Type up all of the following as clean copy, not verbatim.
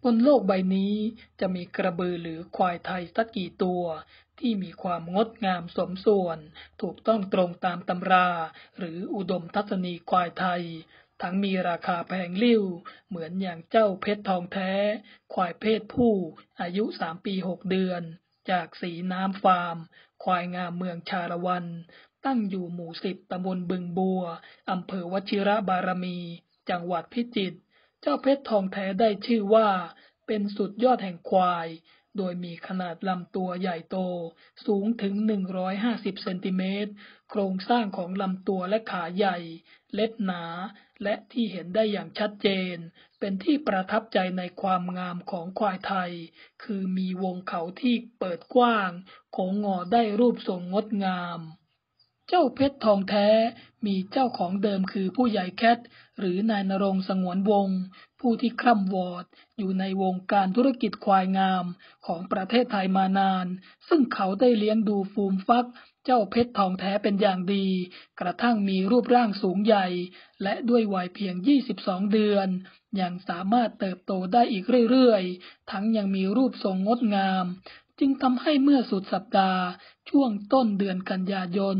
บนโลกใบนี้จะมีกระบือหรือควายไทยสักกี่ตัวที่มีความงดงามสมส่วนถูกต้องตรงตามตำราหรืออุดมทัศนีควายไทยทั้งมีราคาแพงลิ่วเหมือนอย่างเจ้าเพชรทองแท้ควายเพศผู้อายุ3 ปี 6 เดือนจากสีน้ำฟาร์มควายงามเมืองชาละวันตั้งอยู่หมู่10ตำบลบึงบัวอำเภอวชิระบารมีจังหวัดพิจิตรเจ้าเพชรทองแท้ได้ชื่อว่าเป็นสุดยอดแห่งควายโดยมีขนาดลำตัวใหญ่โตสูงถึง150เซนติเมตรโครงสร้างของลำตัวและขาใหญ่เล็บหนาและที่เห็นได้อย่างชัดเจนเป็นที่ประทับใจในความงามของควายไทยคือมีวงเขาที่เปิดกว้างโค้งงอได้รูปทรงงดงามเจ้าเพชรทองแท้มีเจ้าของเดิมคือผู้ใหญ่แคทหรือนายณรงค์สงวนวงศ์ผู้ที่คร่ำวอดอยู่ในวงการธุรกิจควายงามของประเทศไทยมานานซึ่งเขาได้เลี้ยงดูฟูมฟักเจ้าเพชรทองแท้เป็นอย่างดีกระทั่งมีรูปร่างสูงใหญ่และด้วยวัยเพียง22เดือนยังสามารถเติบโตได้อีกเรื่อยๆทั้งยังมีรูปทรงงดงามจึงทำให้เมื่อสุดสัปดาห์ช่วงต้นเดือนกันยายน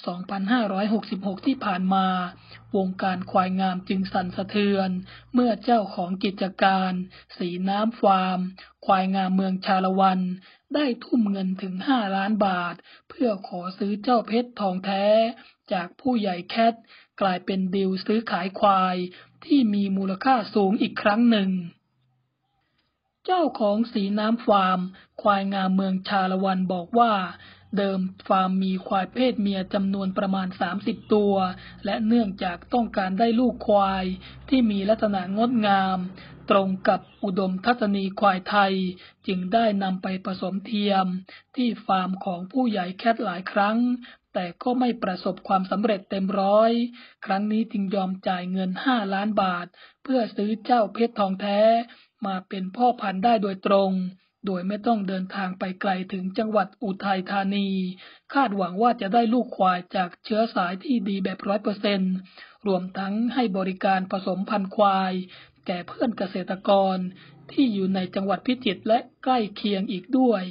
2566 ที่ผ่านมาวงการควายงามจึงสั่นสะเทือนเมื่อเจ้าของกิจการสีน้ำฟาร์มควายงามเมืองชาละวันได้ทุ่มเงินถึง5 ล้านบาทเพื่อขอซื้อเจ้าเพชรทองแท้จากผู้ใหญ่แคทกลายเป็นดีลซื้อขายควายที่มีมูลค่าสูงอีกครั้งหนึ่งเจ้าของสีน้ำฟาร์มควายงามเมืองชาละวันบอกว่าเดิมฟาร์มมีควายเพศเมียจำนวนประมาณ30ตัวและเนื่องจากต้องการได้ลูกควายที่มีลักษณะงดงามตรงกับอุดมทัศนีควายไทยจึงได้นำไปผสมเทียมที่ฟาร์มของผู้ใหญ่แคทหลายครั้งแต่ก็ไม่ประสบความสำเร็จเต็มร้อยครั้งนี้จึงยอมจ่ายเงิน5 ล้านบาทเพื่อซื้อเจ้าเพชรทองแท้มาเป็นพ่อพันธุ์ได้โดยตรงโดยไม่ต้องเดินทางไปไกลถึงจังหวัดอุทัยธานีคาดหวังว่าจะได้ลูกควายจากเชื้อสายที่ดีแบบ100%รวมทั้งให้บริการผสมพันธุ์ควายแก่เพื่อนเกษตรกรที่อยู่ในจังหวัดพิจิตรและใกล้เคียงอีกด้วย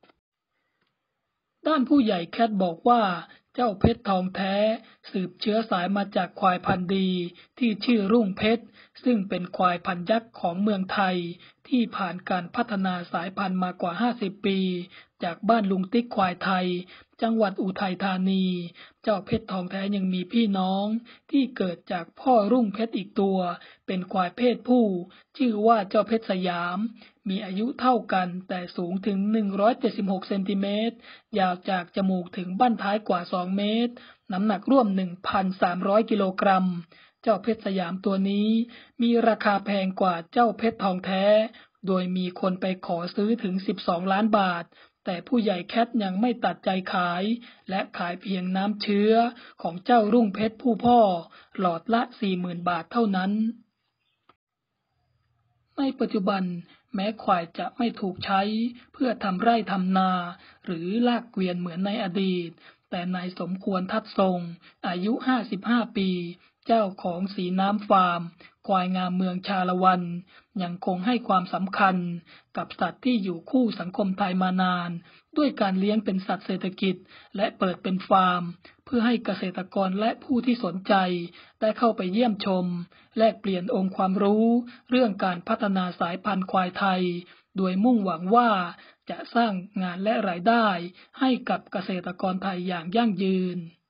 ด้านผู้ใหญ่แคทบอกว่าเจ้าเพชรทองแท้สืบเชื้อสายมาจากควายพันธุ์ดีที่ชื่อรุ่งเพชรซึ่งเป็นควายพันธุ์ยักษ์ของเมืองไทยที่ผ่านการพัฒนาสายพันธุ์มากว่า50 ปีจากบ้านลุงติ๊กควายไทยจังหวัดอุทัยธานีเจ้าเพชรทองแท้ยังมีพี่น้องที่เกิดจากพ่อรุ่งเพชรอีกตัวเป็นควายเพศผู้ชื่อว่าเจ้าเพชรสยามมีอายุเท่ากันแต่สูงถึง176เซนติเมตรยาวจากจมูกถึงบั้นท้ายกว่า2 เมตรน้ำหนักร่วม 1,300 กิโลกรัมเจ้าเพชรสยามตัวนี้มีราคาแพงกว่าเจ้าเพชรทองแท้โดยมีคนไปขอซื้อถึง12 ล้านบาทแต่ผู้ใหญ่แคทยังไม่ตัดใจขายและขายเพียงน้ำเชื้อของเจ้ารุ่งเพชรผู้พ่อหลอดละ 40,000 บาทเท่านั้นในปัจจุบันแม้ควายจะไม่ถูกใช้เพื่อทำไร่ทำนาหรือลากเกวียนเหมือนในอดีตแต่นายสมควรทัดทรงอายุ55 ปีเจ้าของสีน้ำฟาร์มควายงามเมืองชาละวันยังคงให้ความสำคัญกับสัตว์ที่อยู่คู่สังคมไทยมานานด้วยการเลี้ยงเป็นสัตว์เศรษฐกิจและเปิดเป็นฟาร์มเพื่อให้เกษตรกรและผู้ที่สนใจได้เข้าไปเยี่ยมชมแลกเปลี่ยนองค์ความรู้เรื่องการพัฒนาสายพันธุ์ควายไทยโดยมุ่งหวังว่าจะสร้างงานและรายได้ให้กับเกษตรกรไทยอย่างยั่งยืน